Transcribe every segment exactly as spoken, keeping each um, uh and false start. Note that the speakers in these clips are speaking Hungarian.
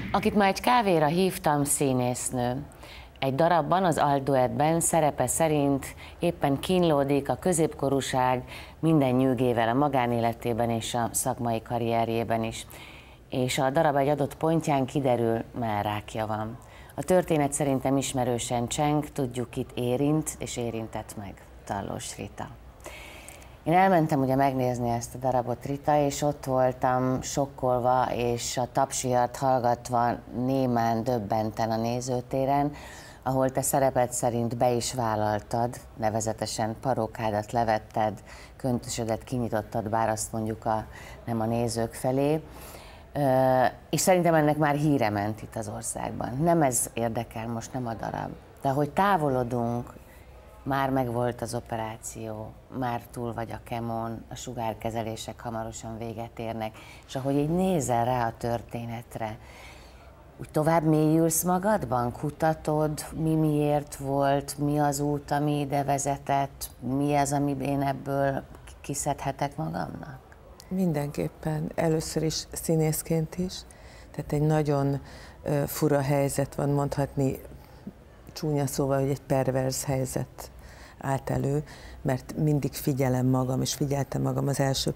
Akit ma egy kávéra hívtam, színésznő. Egy darabban, az altduettben szerepe szerint éppen kínlódik a középkorúság minden nyűgével a magánéletében és a szakmai karrierjében is. És a darab egy adott pontján kiderül, már rákja van. A történet szerintem ismerősen cseng, tudjuk, kit érint és érintett meg. Tallós Rita. Én elmentem ugye megnézni ezt a darabot, Rita, és ott voltam sokkolva, és a tapsiat hallgatva némán, döbbenten a nézőtéren, ahol te szereped szerint be is vállaltad, nevezetesen parókádat levetted, köntösödet kinyitottad, bár azt mondjuk a, nem a nézők felé. Ö, és szerintem ennek már híre ment itt az országban. Nem ez érdekel most, nem a darab. De hogy távolodunk, már megvolt az operáció, már túl vagy a kemón, a sugárkezelések hamarosan véget érnek, és ahogy így nézel rá a történetre, úgy tovább mélyülsz magadban, kutatod, mi miért volt, mi az út, ami ide vezetett, mi az, ami én ebből kiszedhetek magamnak? Mindenképpen, először is színészként is, tehát egy nagyon uh, fura helyzet van, mondhatni csúnya szóval, hogy egy perverz helyzet állt elő, mert mindig figyelem magam, és figyeltem magam az első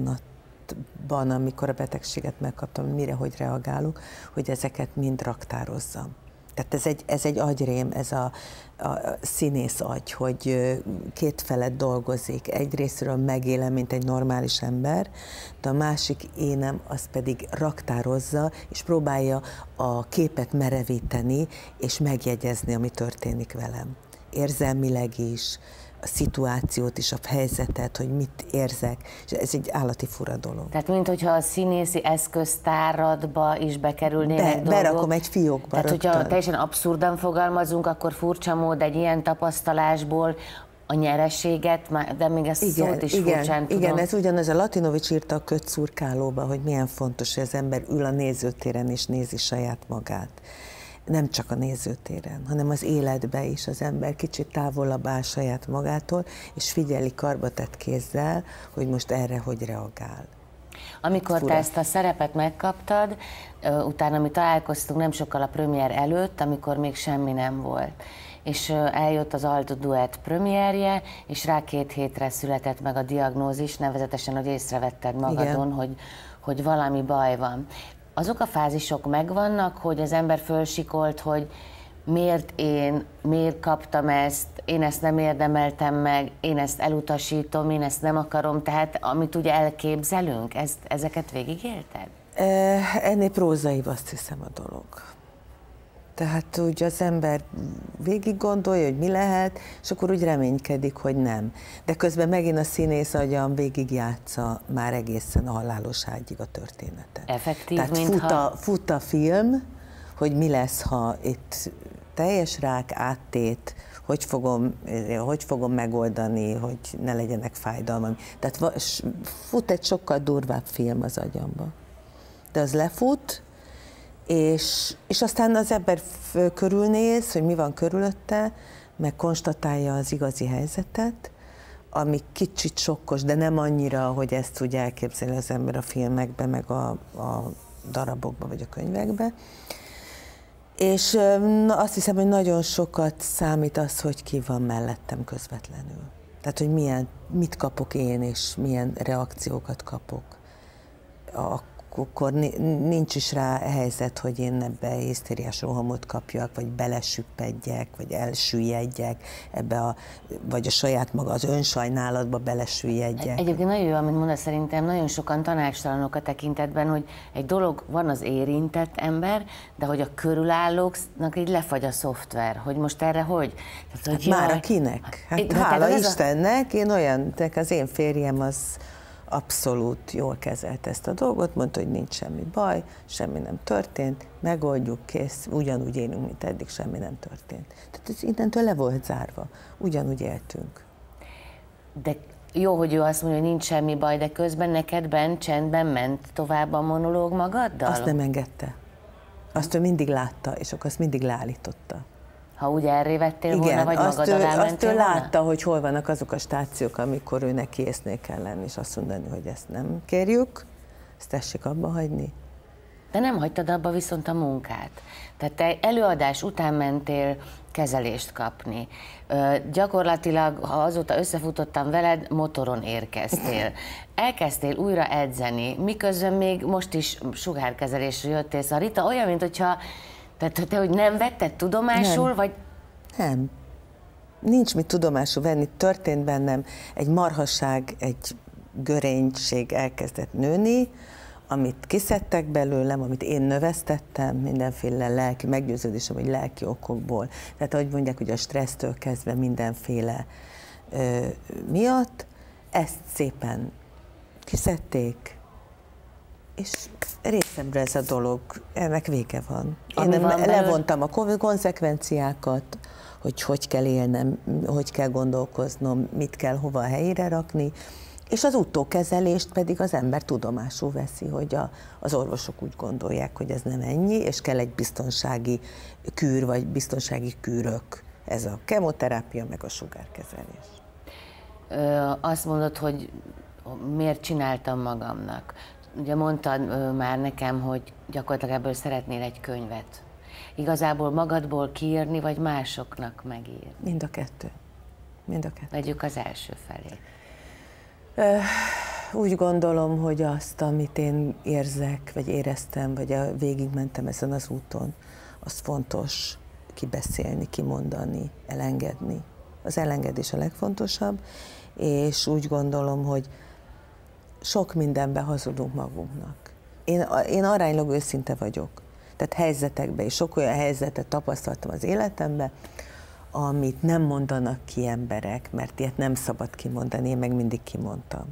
pillanatban, amikor a betegséget megkaptam, mire, hogy reagálok, hogy ezeket mind raktározzam. Tehát ez egy, ez egy agyrém, ez a, a színész agy, hogy két felet dolgozik. Egyrésztről megélem, mint egy normális ember, de a másik énem az pedig raktározza, és próbálja a képet merevíteni, és megjegyezni, ami történik velem. Érzelmileg is, a szituációt is, a helyzetet, hogy mit érzek, és ez egy állati fura dolog. Tehát, mint hogyha a színészi eszköztáradba is bekerülnének Be, dolgok. Berakom egy fiókba. Tehát, rögtön. hogyha teljesen abszurdan fogalmazunk, akkor furcsa mód egy ilyen tapasztalásból a nyereséget, de még ezt igen, szót is igen, furcsán tudom. Igen, ez ugyanaz, a Latinovics írta a Köt szurkálóba, hogy milyen fontos, hogy az ember ül a nézőtéren és nézi saját magát. Nem csak a nézőtéren, hanem az életbe is az ember kicsit távolabb áll saját magától, és figyeli karbatett kézzel, hogy most erre hogy reagál. Amikor Fura. te ezt a szerepet megkaptad, utána mi találkoztunk nem sokkal a premier előtt, amikor még semmi nem volt. És eljött az altduett premierje, és rá két hétre született meg a diagnózis, nevezetesen, hogy észrevetted magadon, hogy, hogy valami baj van. Azok a fázisok megvannak, hogy az ember fölsikolt, hogy miért én, miért kaptam ezt, én ezt nem érdemeltem meg, én ezt elutasítom, én ezt nem akarom, tehát amit ugye elképzelünk, ezt, ezeket végigélted? Ennél prózaibb, azt hiszem, a dolog. Tehát úgy az ember végig gondolja, hogy mi lehet, és akkor úgy reménykedik, hogy nem. De közben megint a színész agyam végigjátsza már egészen a halálos ágyig a történetet. Effektív, Tehát mintha... fut a, fut a film, hogy mi lesz, ha itt teljes rák, áttét, hogy fogom, hogy fogom megoldani, hogy ne legyenek fájdalmam. Tehát fut egy sokkal durvább film az agyamba. De az lefut, És, és aztán az ember körülnéz, hogy mi van körülötte, meg konstatálja az igazi helyzetet, ami kicsit sokkos, de nem annyira, hogy ezt úgy elképzeli az ember a filmekben, meg a, a darabokban, vagy a könyvekben. És na, azt hiszem, hogy nagyon sokat számít az, hogy ki van mellettem közvetlenül. Tehát, hogy milyen, mit kapok én, és milyen reakciókat kapok. A, akkor nincs is rá helyzet, hogy én ebbe hisztériás rohamot kapjak, vagy belesüppedjek, vagy elsüllyedjek ebbe a, vagy a saját maga az önsajnálatba belesüllyedjek. Egyébként nagyon jó, amit mondasz, szerintem nagyon sokan tanácstalanok a tekintetben, hogy egy dolog van az érintett ember, de hogy a körülállóknak így lefagy a szoftver, hogy most erre hogy? Tehát, hogy hát jaj, már akinek? Hát hát, hála hát Istennek, a... én olyan, az én férjem az abszolút jól kezelt ezt a dolgot, mondta, hogy nincs semmi baj, semmi nem történt, megoldjuk, kész, ugyanúgy élünk, mint eddig, semmi nem történt. Tehát ez innentől le volt zárva, ugyanúgy éltünk. De jó, hogy ő azt mondja, hogy nincs semmi baj, de közben neked bent csendben ment tovább a monológ magaddal? Azt nem engedte. Azt ő mindig látta, és akkor azt mindig leállította. Ha úgy elrévettél volna, igen, vagy azt magad ő, alá mentél azt ő volna? látta, hogy hol vannak azok a stációk, amikor ő neki észnél kell lenni, és azt mondani, hogy ezt nem kérjük, ezt tessék abba hagyni. De nem hagytad abba viszont a munkát. Tehát te előadás után mentél kezelést kapni. Ö, gyakorlatilag, ha azóta összefutottam veled, motoron érkeztél. Elkezdtél újra edzeni, miközben még most is sugárkezelésre jöttél. Szóval Rita olyan, mint hogyha tehát te, hogy nem vetted tudomásul, nem. vagy... Nem. Nincs mit tudomásul venni. Történt bennem egy marhaság, egy görénység elkezdett nőni, amit kiszedtek belőlem, amit én növesztettem, mindenféle lelki meggyőződésem, hogy lelki okokból. Tehát ahogy mondják, hogy a stressztől kezdve mindenféle ö, miatt, ezt szépen kiszedték, és részemre ez a dolog, ennek vége van. Én nem, levontam a konzekvenciákat, hogy hogy kell élnem, hogy kell gondolkoznom, mit kell hova helyére rakni, és az utókezelést pedig az ember tudomásul veszi, hogy a, az orvosok úgy gondolják, hogy ez nem ennyi, és kell egy biztonsági kűr, vagy biztonsági kűrök. Ez a kemoterápia, meg a sugárkezelés. Ö, azt mondod, hogy miért csináltam magamnak. Ugye mondtad ö, már nekem, hogy gyakorlatilag ebből szeretnél egy könyvet. Igazából magadból kiírni, vagy másoknak megírni? Mind a kettő. Mind a kettő. Vegyük az első felé. Úgy gondolom, hogy azt, amit én érzek, vagy éreztem, vagy végigmentem ezen az úton, az fontos kibeszélni, kimondani, elengedni. Az elengedés a legfontosabb, és úgy gondolom, hogy sok mindenben hazudunk magunknak. Én, én aránylag őszinte vagyok. Tehát helyzetekben, és sok olyan helyzetet tapasztaltam az életemben, amit nem mondanak ki emberek, mert ilyet nem szabad kimondani, én meg mindig kimondtam.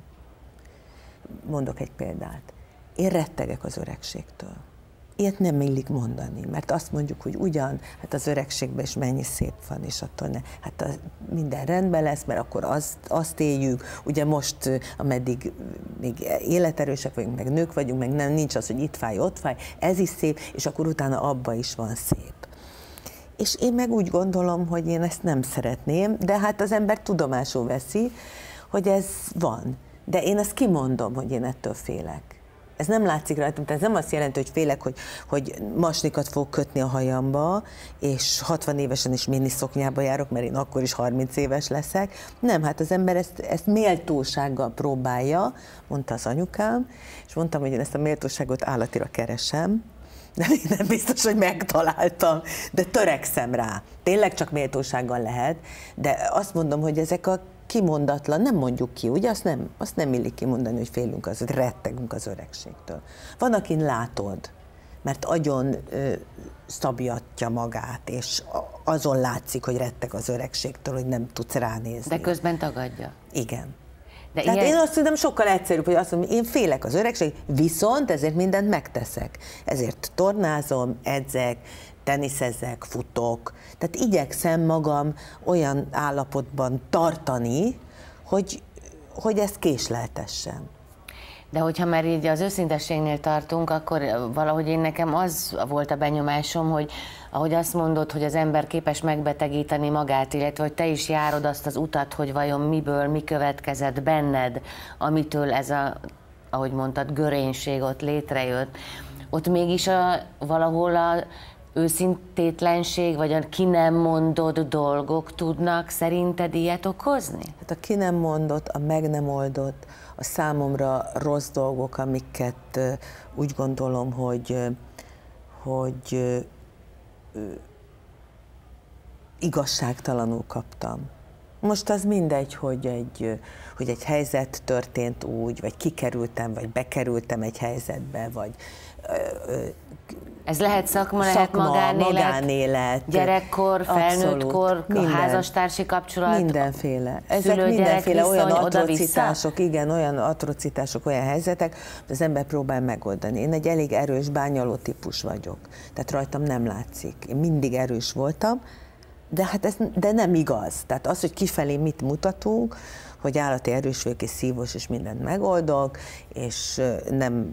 Mondok egy példát. Én rettegek az öregségtől. Ilyet nem illik mondani, mert azt mondjuk, hogy ugyan, hát az öregségben is mennyi szép van, és attól ne, hát az, minden rendben lesz, mert akkor azt, azt éljük, ugye most, ameddig még életerősek vagyunk, meg nők vagyunk, meg nem, nincs az, hogy itt fáj, ott fáj, ez is szép, és akkor utána abba is van szép. És én meg úgy gondolom, hogy én ezt nem szeretném, de hát az ember tudomásul veszi, hogy ez van. De én ezt kimondom, hogy én ettől félek. Ez nem látszik rajtam, tehát ez nem azt jelenti, hogy félek, hogy, hogy masnikat fog kötni a hajamba, és hatvan évesen is miniszoknyába járok, mert én akkor is harminc éves leszek. Nem, hát az ember ezt, ezt méltósággal próbálja, mondta az anyukám, és mondtam, hogy én ezt a méltóságot állatira keresem, de még nem biztos, hogy megtaláltam, de törekszem rá. Tényleg csak méltósággal lehet, de azt mondom, hogy ezek a kimondatlan, nem mondjuk ki, ugye? Azt nem, azt nem illik kimondani, hogy félünk, az, hogy rettegünk az öregségtől. Van, akin látod, mert agyon ö, szabjatja magát, és azon látszik, hogy retteg az öregségtől, hogy nem tudsz ránézni. De közben tagadja. Igen. De Tehát ilyen... én azt mondom, sokkal egyszerűbb, hogy azt mondom, én félek az öregség, viszont ezért mindent megteszek. Ezért tornázom, edzek, teniszezek, futok. Tehát igyekszem magam olyan állapotban tartani, hogy, hogy ezt késleltessem. De hogyha már így az őszintességnél tartunk, akkor valahogy én nekem az volt a benyomásom, hogy ahogy azt mondod, hogy az ember képes megbetegíteni magát, illetve hogy te is járod azt az utat, hogy vajon miből, mi következett benned, amitől ez a, ahogy mondtad, görénység ott létrejött, ott mégis a, valahol a őszintétlenség, vagy a ki nem mondott dolgok tudnak szerinted ilyet okozni? Hát a ki nem mondott, a meg nem oldott, a számomra rossz dolgok, amiket úgy gondolom, hogy, hogy igazságtalanul kaptam. Most az mindegy, hogy egy, hogy egy helyzet történt úgy, vagy kikerültem, vagy bekerültem egy helyzetbe, vagy ez lehet szakma, szakma lehet magánélet, magánélet, gyerekkor, felnőttkor, házastársi kapcsolat, mindenféle. Ezek mindenféle olyan atrocitások, igen, olyan atrocitások, olyan helyzetek, hogy az ember próbál megoldani. Én egy elég erős bányaló típus vagyok, tehát rajtam nem látszik. Én mindig erős voltam, de hát ez de nem igaz. Tehát az, hogy kifelé mit mutatunk, hogy állati erős vagyok és szívós, és mindent megoldok, és nem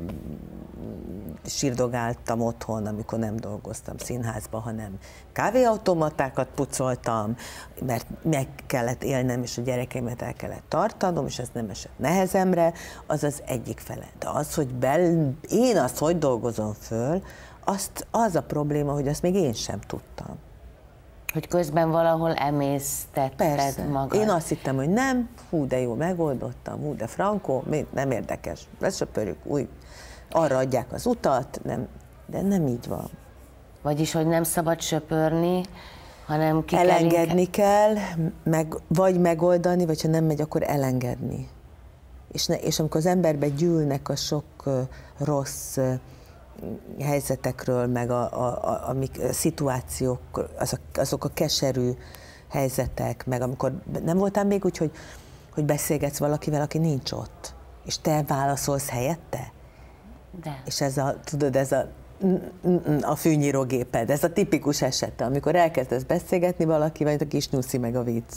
sírdogáltam otthon, amikor nem dolgoztam színházban, hanem kávéautomatákat pucoltam, mert meg kellett élnem, és a gyerekeimet el kellett tartanom, és ez nem esett nehezemre, az az egyik fele. De az, hogy bel, én azt hogy dolgozom föl, azt, az a probléma, hogy azt még én sem tudtam. Hogy közben valahol emésztetted magad. Én azt hittem, hogy nem, hú, de jó, megoldottam, hú, de frankó, nem érdekes, lesöpörjük, új, arra adják az utat, nem, de nem így van. Vagyis, hogy nem szabad söpörni, hanem ki elengedni kell, meg, vagy megoldani, vagy ha nem megy, akkor elengedni. És, ne, és amikor az emberbe gyűlnek a sok uh, rossz uh, helyzetekről, meg a, a, a, amik, a szituációk, azok, azok a keserű helyzetek, meg amikor nem voltál még úgy, hogy, hogy beszélgetsz valakivel, aki nincs ott, és te válaszolsz helyette? De. És ez a, tudod, ez a a fűnyírógéped, ez a tipikus esete, amikor elkezdesz beszélgetni valakivel, a kis nyuszi meg a vicc,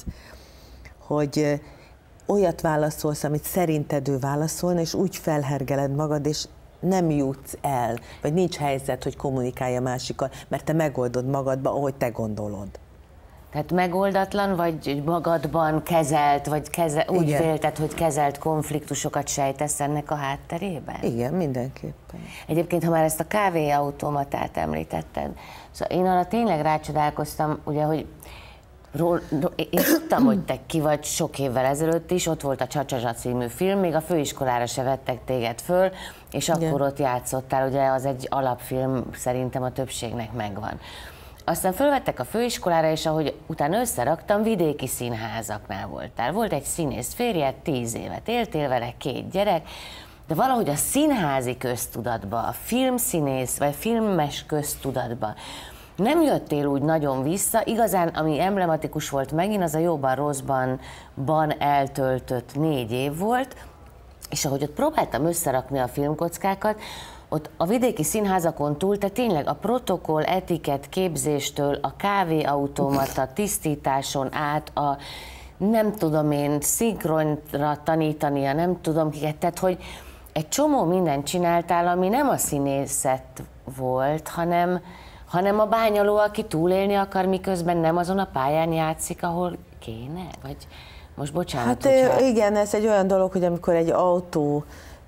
hogy olyat válaszolsz, amit szerinted ő válaszolna, és úgy felhergeled magad, és nem jutsz el, vagy nincs helyzet, hogy kommunikálj a másikkal, mert te megoldod magadba, ahogy te gondolod. Tehát megoldatlan, vagy magadban kezelt, vagy keze, úgy Igen. vélted, hogy kezelt konfliktusokat sejtesz ennek a hátterében? Igen, mindenképpen. Egyébként, ha már ezt a kávéautomatát említetted, szóval én arra tényleg rácsodálkoztam, ugye, hogy ról, én tudtam, hogy te ki vagy sok évvel ezelőtt is, ott volt a Csacsazsa című film, még a főiskolára se vettek téged föl, és akkor Igen. ott játszottál, ugye az egy alapfilm, szerintem a többségnek megvan. Aztán fölvettek a főiskolára, és ahogy utána összeraktam, vidéki színházaknál voltál. Volt egy színész férjed, tíz évet éltél vele, két gyerek, de valahogy a színházi köztudatba, a filmszínész vagy filmes köztudatba nem jöttél úgy nagyon vissza. Igazán, ami emblematikus volt megint, az a Jóban Rosszban ban eltöltött négy év volt, és ahogy ott próbáltam összerakni a filmkockákat, ott a vidéki színházakon túl te tényleg a protokoll, etikett képzéstől, a kávéautomata tisztításon át, a nem tudom én, szinkronra tanítania, nem tudom kiket, tehát hogy egy csomó mindent csináltál, ami nem a színészet volt, hanem, hanem a bányaló, aki túlélni akar, miközben nem azon a pályán játszik, ahol kéne? Vagy most bocsánat, Hát hogyha... igen, ez egy olyan dolog, hogy amikor egy autó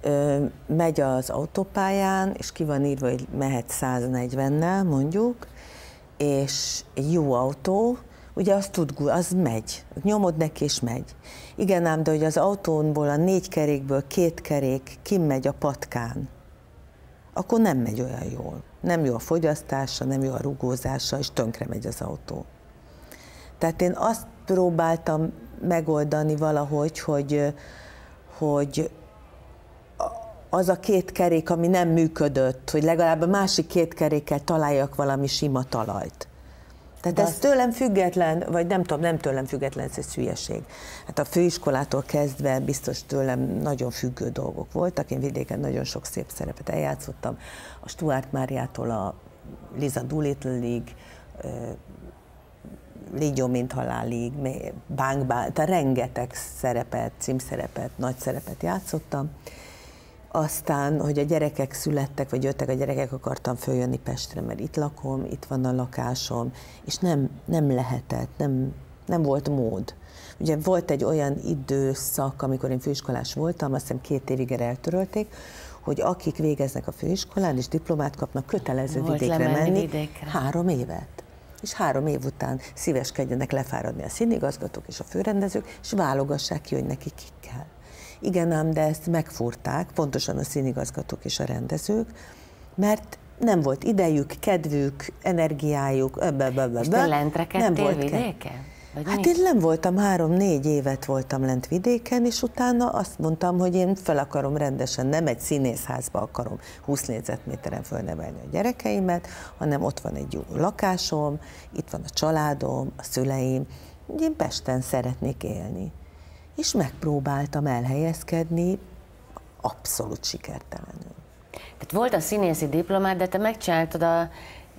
megy az autópályán, és ki van írva, hogy mehet száznegyvennel, mondjuk, és egy jó autó, ugye az tud, az megy, nyomod neki és megy. Igen ám, de hogy az autónból a négy kerékből két kerék kimegy a patkán, akkor nem megy olyan jól. Nem jó a fogyasztása, nem jó a rugózása, és tönkre megy az autó. Tehát én azt próbáltam megoldani valahogy, hogy, hogy az a két kerék, ami nem működött, hogy legalább a másik két kerékkel találjak valami sima talajt. Tehát ez tőlem független, vagy nem tudom, nem tőlem független, ez egy hülyeség. Hát a főiskolától kezdve biztos tőlem nagyon függő dolgok voltak. Én vidéken nagyon sok szép szerepet eljátszottam. A Stuart Máriától a Liza Doolittle-ig, Légyó, mint halálig, Bánk, Bánk, tehát rengeteg szerepet, címszerepet, nagy szerepet játszottam. Aztán, hogy a gyerekek születtek, vagy jöttek a gyerekek, akartam följönni Pestre, mert itt lakom, itt van a lakásom, és nem, nem lehetett, nem, nem volt mód. Ugye volt egy olyan időszak, amikor én főiskolás voltam, azt hiszem két évig eltörölték, hogy akik végeznek a főiskolán és diplomát kapnak, kötelező volt vidékre menni vidékre. három évet. És három év után szíveskedjenek lefáradni a színigazgatók és a főrendezők, és válogassák ki, hogy nekik ki kell. Igen ám, de ezt megfúrták, pontosan a színigazgatók és a rendezők, mert nem volt idejük, kedvük, energiájuk, öbbebebebe. És te lentrekedtél vidéken? Vagy Hát mi? én nem voltam, három-négy évet voltam lent vidéken, és utána azt mondtam, hogy én fel akarom rendesen, nem egy színészházba akarom húsz négyzetméteren fölnevelni a gyerekeimet, hanem ott van egy jó lakásom, itt van a családom, a szüleim, én Pesten szeretnék élni. És megpróbáltam elhelyezkedni, abszolút sikertelenül. Tehát volt a színészi diplomád, de te megcsináltad a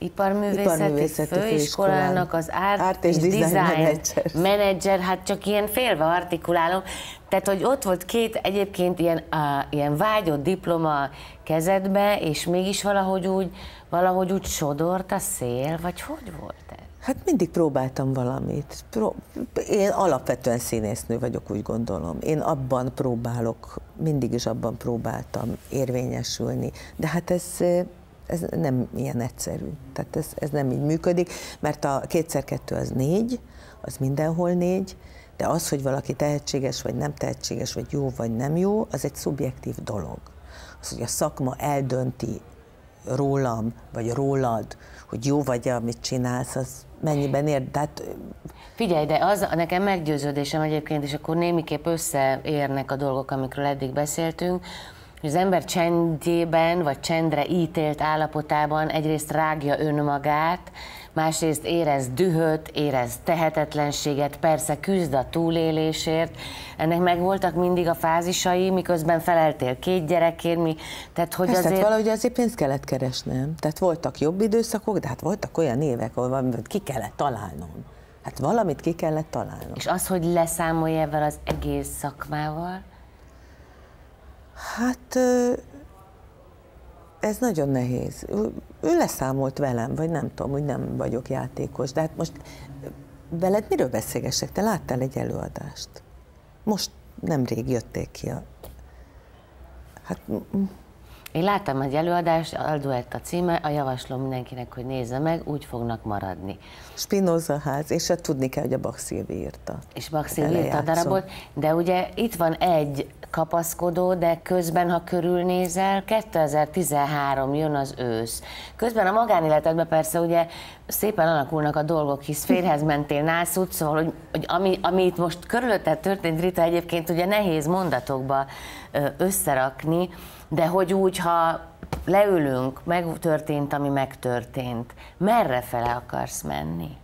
Iparművészeti, Iparművészeti Főiskolának az Art, Art és és Design, Design Manager. Manager, hát csak ilyen félve artikulálom. Tehát, hogy ott volt két egyébként ilyen, uh, ilyen vágyott diploma kezedbe, és mégis valahogy úgy, valahogy úgy sodort a szél, vagy hogy volt ez? Hát mindig próbáltam valamit. Pró- Én alapvetően színésznő vagyok, úgy gondolom. Én abban próbálok, mindig is abban próbáltam érvényesülni. De hát ez, ez nem ilyen egyszerű. Tehát ez, ez nem így működik, mert a kétszer kettő az négy, az mindenhol négy, de az, hogy valaki tehetséges, vagy nem tehetséges, vagy jó, vagy nem jó, az egy szubjektív dolog. Az, hogy a szakma eldönti rólam, vagy rólad, hogy jó vagy, amit csinálsz, az mennyiben ér. Tehát... Figyelj, de az nekem meggyőződésem egyébként, és akkor némiképp összeérnek a dolgok, amikről eddig beszéltünk, hogy az ember csendjében, vagy csendre ítélt állapotában egyrészt rágja önmagát, másrészt érez dühöt, érez tehetetlenséget, persze küzd a túlélésért. Ennek megvoltak mindig a fázisai, miközben feleltél két gyerekért, mi, tehát hogy Persze, azért... valahogy azért pénzt kellett keresnem. Tehát voltak jobb időszakok, de hát voltak olyan évek, ahol valamit ki kellett találnom. Hát valamit ki kellett találnom. És az, hogy leszámolj ebben az egész szakmával? Hát ez nagyon nehéz. Ő leszámolt velem, vagy nem tudom, hogy nem vagyok játékos, de hát most veled miről beszélgessek? Te láttál egy előadást. Most nemrég jötték ki a... Hát... Én láttam egy előadást, Alduett a címe, a javaslom mindenkinek, hogy nézze meg, úgy fognak maradni. Spinoza ház, és hát tudni kell, hogy a Bach Szilvi írta. És Bach Szilvi írta a darabot, de ugye itt van egy kapaszkodó, de közben, ha körülnézel, kétezer-tizenhárom jön az ősz. Közben a magánéletedben persze ugye szépen alakulnak a dolgok, hisz férjhez mentél, nászút, szóval, hogy, hogy ami, ami itt most körülötted történt, Rita, egyébként ugye nehéz mondatokba összerakni, de hogy úgy, ha leülünk, megtörtént, ami megtörtént, merre fele akarsz menni?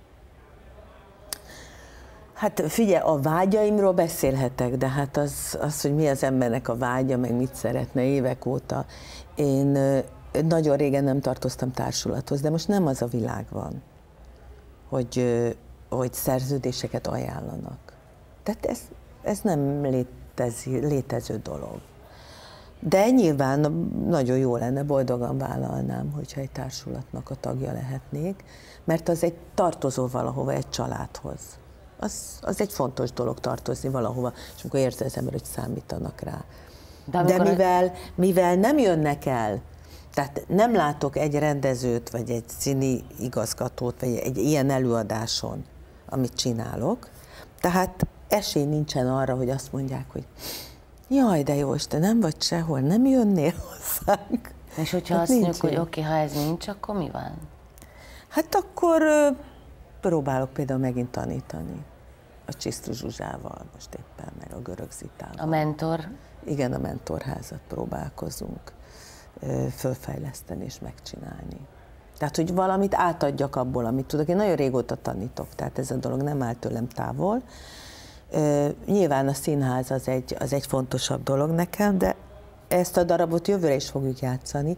Hát figyelj, a vágyaimról beszélhetek, de hát az, az, hogy mi az embernek a vágya, meg mit szeretne évek óta. Én nagyon régen nem tartoztam társulathoz, de most nem az a világ van, hogy, hogy szerződéseket ajánlanak. Tehát ez, ez nem létezi, létező dolog. De nyilván nagyon jó lenne, boldogan vállalnám, hogyha egy társulatnak a tagja lehetnék, mert az egy tartozó valahova, egy családhoz. Az, az egy fontos dolog tartozni valahova, és amikor érzi az ember, hogy számítanak rá. De, De mivel, mivel nem jönnek el, tehát nem látok egy rendezőt, vagy egy színi igazgatót, vagy egy ilyen előadáson, amit csinálok, tehát esély nincsen arra, hogy azt mondják, hogy jaj, de jó, te nem vagy sehol, nem jönnél hozzánk. És hogyha hát azt mondjuk, hogy oké, okay, ha ez nincs, akkor mi van? Hát akkor uh, próbálok például megint tanítani. A Csisztru Zsuzsával most éppen, meg a Görög Zitával. A mentor? Igen, a mentorházat próbálkozunk uh, fölfejleszteni és megcsinálni. Tehát, hogy valamit átadjak abból, amit tudok. Én nagyon régóta tanítok, tehát ez a dolog nem áll tőlem távol. Uh, nyilván a színház az egy, az egy fontosabb dolog nekem, de ezt a darabot jövőre is fogjuk játszani.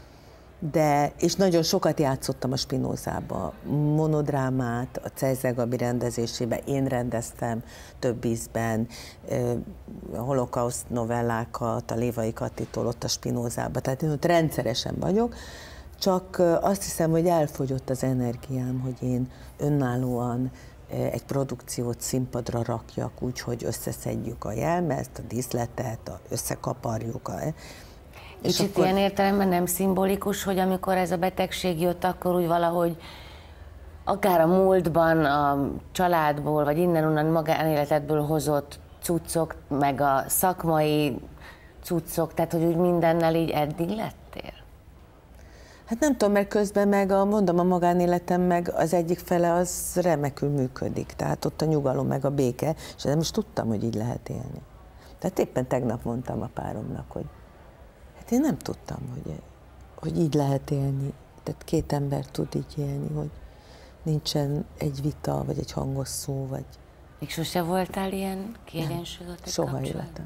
De, és nagyon sokat játszottam a Spinozába, monodrámát, a Cejzer Gabi rendezésébe, én rendeztem több ízben, a holokauszt novellákat, a Lévai Kattitól ott a Spinozába, tehát én ott rendszeresen vagyok, csak azt hiszem, hogy elfogyott az energiám, hogy én önállóan egy produkciót színpadra rakjak úgy, hogy összeszedjük a jelmezt, a díszletet, összekaparjuk. A... Kicsit akkor... ilyen értelemben nem szimbolikus, hogy amikor ez a betegség jött, akkor úgy valahogy akár a múltban, a családból, vagy innen-onnan magánéletedből hozott cuccok, meg a szakmai cuccok, tehát hogy úgy mindennel így eddig lettél? Hát nem tudom, mert közben meg a, mondom, a magánéletem meg az egyik fele az remekül működik, tehát ott a nyugalom meg a béke, és nem is tudtam, hogy így lehet élni. Tehát éppen tegnap mondtam a páromnak, hogy hát én nem tudtam, hogy, hogy így lehet élni. Tehát két ember tud így élni, hogy nincsen egy vita, vagy egy hangos szó, vagy... Még sose voltál ilyen kiegyensúlyozott egy Soha életem.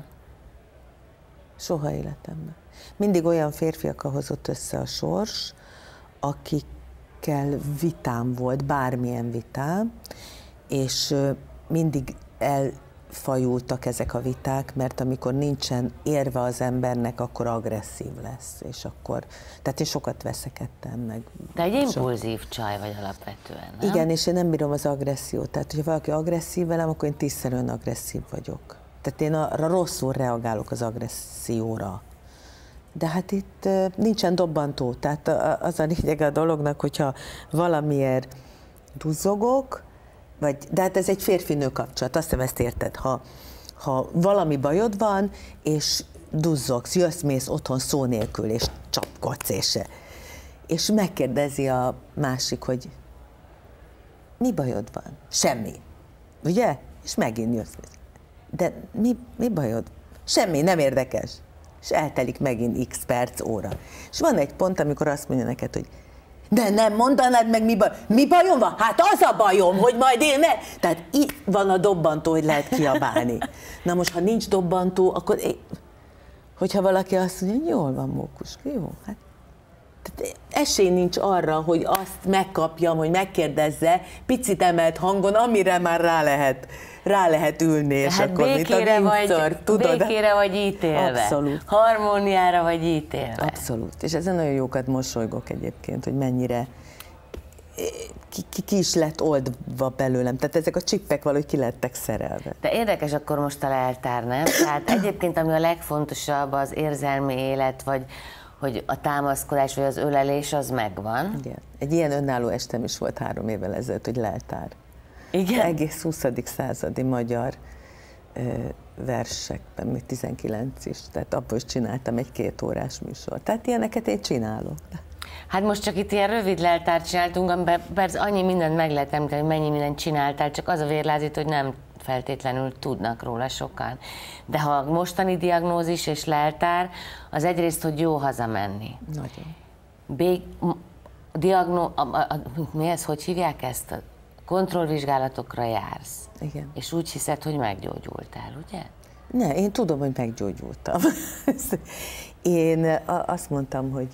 Soha életemben. Mindig olyan férfiakkal hozott össze a sors, akik, akikkel vitám volt, bármilyen vitám, és mindig elfajultak ezek a viták, mert amikor nincsen érve az embernek, akkor agresszív lesz, és akkor, tehát én sokat veszekedtem meg. De egy impulzív so... csaj vagy alapvetően, nem? Igen, és én nem bírom az agressziót, tehát hogyha valaki agresszív velem, akkor én tízszer olyan agresszív vagyok. Tehát én arra rosszul reagálok az agresszióra. De hát itt nincsen dobbantó, tehát az a lényeg a dolognak, hogyha valamiért duzzogok, vagy, de hát ez egy férfi-nő kapcsolat, azt hiszem ezt érted, ha, ha valami bajod van, és duzzogsz, jössz-mész otthon szó nélkül, és csapkodsz, és, és megkérdezi a másik, hogy mi bajod van? Semmi. Ugye? És megint jössz. De mi, mi bajod? Semmi, nem érdekes. És eltelik megint x perc, óra. És van egy pont, amikor azt mondja neked, hogy de nem mondanád meg, mi, baj, mi bajom van? Hát az a bajom, hogy majd én ne... Tehát itt van a dobbantó, hogy lehet kiabálni. Na most, ha nincs dobbantó, akkor... Én, hogyha valaki azt mondja, hogy jól van, Mókuska, jó, hát... Tehát esély nincs arra, hogy azt megkapjam, hogy megkérdezze, picit emelt hangon, amire már rá lehet, rá lehet ülni, és hát akkor mint a vagy, tudod? Békére vagy ítélve. Abszolút. Harmóniára vagy ítélve. Abszolút. És ezen nagyon jókat mosolygok egyébként, hogy mennyire ki, ki, ki is lett oldva belőlem. Tehát ezek a csippek valahogy ki lettek szerelve. De érdekes akkor most a leltár, nem? Tehát egyébként ami a legfontosabb az érzelmi élet, vagy hogy a támaszkodás vagy az ölelés az megvan. Igen. Egy ilyen önálló estem is volt három évvel ezelőtt, hogy leltár. Igen? Egész huszadik századi magyar ö, versekben, még tizenkilenc is, tehát abból is csináltam egy két órás műsor. Tehát ilyeneket én csinálok. Hát most csak itt ilyen rövid leltárt csináltunk, amiben persze annyi mindent meg lehet említeni, hogy mennyi mindent csináltál, csak az a vérlázít, hogy nem feltétlenül tudnak róla sokan. De ha a mostani diagnózis és leltár, az egyrészt, hogy jó hazamenni. Nagyon. Bég, diagnó, a, a, a, mi ez, hogy hívják ezt? A kontrollvizsgálatokra jársz. Igen. És úgy hiszed, hogy meggyógyultál, ugye? Ne, én tudom, hogy meggyógyultam. Én azt mondtam, hogy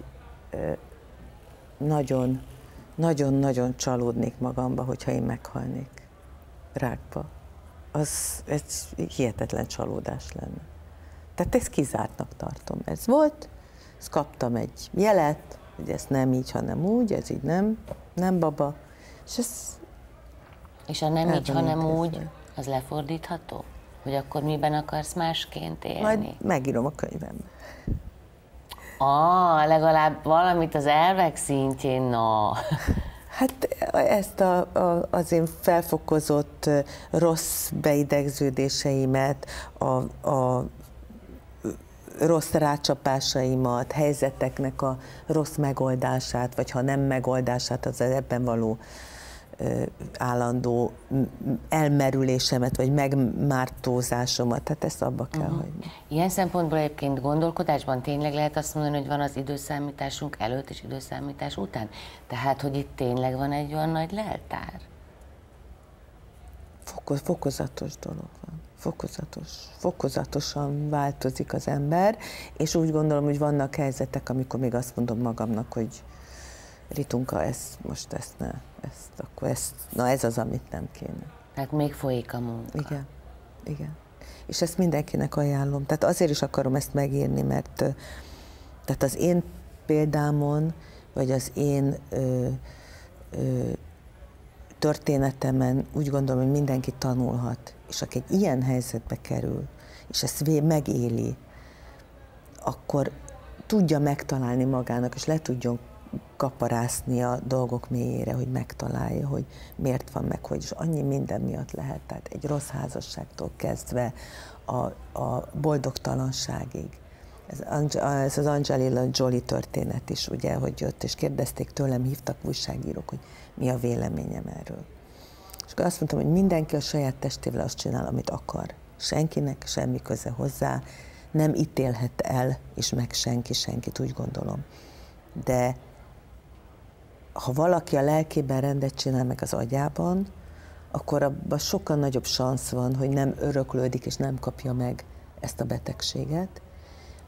nagyon, nagyon-nagyon csalódnék magamba, hogyha én meghalnék rákba. Az egy hihetetlen csalódás lenne. Tehát ezt kizártnak tartom. Ez volt, ezt kaptam egy jelet, hogy ez nem így, hanem úgy, ez így nem, nem baba. És ez És a nem így, hanem úgy, az lefordítható? Hogy akkor miben akarsz másként élni? Majd megírom a könyvembe. Ah, legalább valamit az elvek szintjén, no. Hát ezt a, a, az én felfokozott rossz beidegződéseimet, a, a rossz rácsapásaimat, helyzeteknek a rossz megoldását, vagy ha nem megoldását, az ebben való állandó elmerülésemet, vagy megmártózásomat, tehát ezt abba kell uh-huh. hagyni. Ilyen szempontból egyébként gondolkodásban tényleg lehet azt mondani, hogy van az időszámításunk előtt és időszámítás után? Tehát, hogy itt tényleg van egy olyan nagy leltár? Fokoz, fokozatos dolog van. Fokozatos. Fokozatosan változik az ember, és úgy gondolom, hogy vannak helyzetek, amikor még azt mondom magamnak, hogy Ritunka, ezt, most ezt ne, ezt, akkor ezt, na ez az, amit nem kéne. Tehát még folyik a munka. Igen, igen. És ezt mindenkinek ajánlom. Tehát azért is akarom ezt megírni, mert tehát az én példámon, vagy az én ö, ö, történetemen úgy gondolom, hogy mindenki tanulhat. És aki egy ilyen helyzetbe kerül, és ezt megéli, akkor tudja megtalálni magának, és le tudjon kaparászni a dolgok mélyére, hogy megtalálja, hogy miért van meg, hogy és annyi minden miatt lehet. Tehát egy rossz házasságtól kezdve a, a boldogtalanságig. Ez, ez az Angelina Jolie történet is, ugye, hogy jött, és kérdezték tőlem, hívtak újságírók, hogy mi a véleményem erről. És akkor azt mondtam, hogy mindenki a saját testével azt csinál, amit akar. Senkinek semmi köze hozzá, nem ítélhet el, és meg senki, senkit, úgy gondolom. De ha valaki a lelkében rendet csinál meg az agyában, akkor abban sokkal nagyobb szansz van, hogy nem öröklődik és nem kapja meg ezt a betegséget,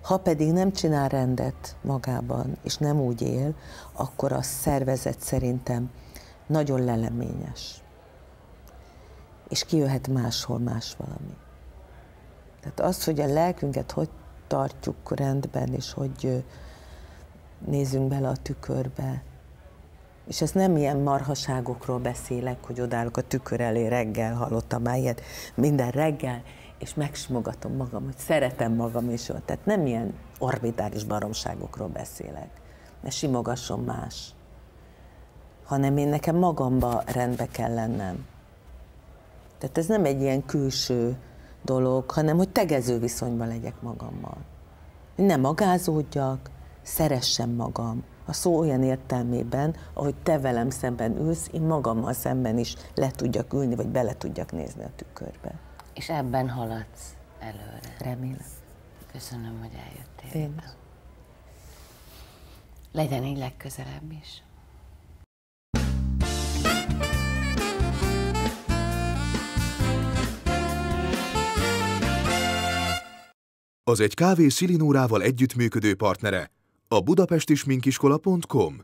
Ha pedig nem csinál rendet magában, és nem úgy él, akkor a szervezet szerintem nagyon leleményes. És kijöhet máshol más valami. Tehát az, hogy a lelkünket hogy tartjuk rendben, és hogy nézzünk bele a tükörbe. És ezt nem ilyen marhaságokról beszélek, hogy odállok a tükör elé reggel, hallottam már ilyet, minden reggel, és megsimogatom magam, hogy szeretem magam, és ott. Tehát nem ilyen orbitális baromságokról beszélek, ne simogasson más, hanem én nekem magamba rendbe kell lennem. Tehát ez nem egy ilyen külső dolog, hanem hogy tegező viszonyban legyek magammal. Hogy ne magázódjak, szeressem magam. A szó olyan értelmében, ahogy te velem szemben ülsz, én magammal szemben is le tudjak ülni, vagy bele tudjak nézni a tükörbe. És ebben haladsz előre. Remélem. Köszönöm, hogy eljöttél. Én. Legyen így legközelebb is. Az Egy kávé Szilinórával együttműködő partnere a budapesti sminkiskola pont com.